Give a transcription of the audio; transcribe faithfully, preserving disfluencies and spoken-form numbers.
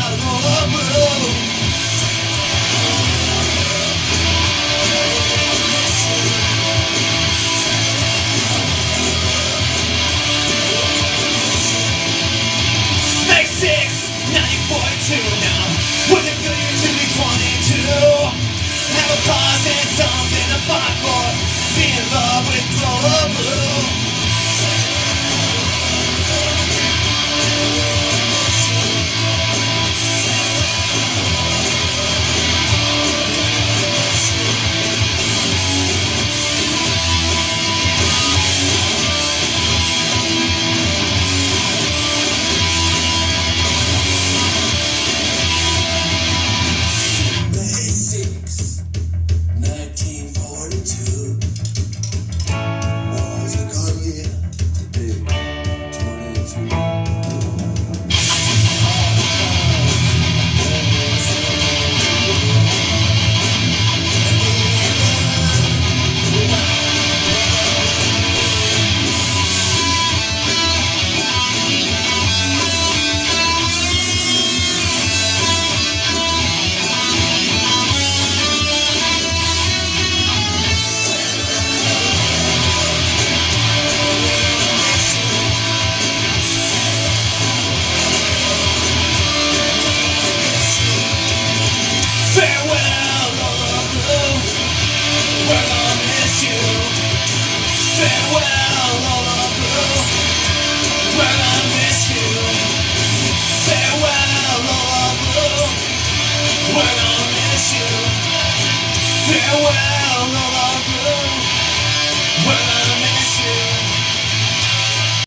Lola Blue. ninety-six, nineteen forty-two now. Was it good year to be twenty-two? Have a cause and something to fight for. Be in love with Lola Blue. Farewell, Lola Blue, we're gonna miss you. Farewell, Lola Blue, we're gonna miss you. Farewell, Lola Blue, we're gonna miss you. Farewell, Lola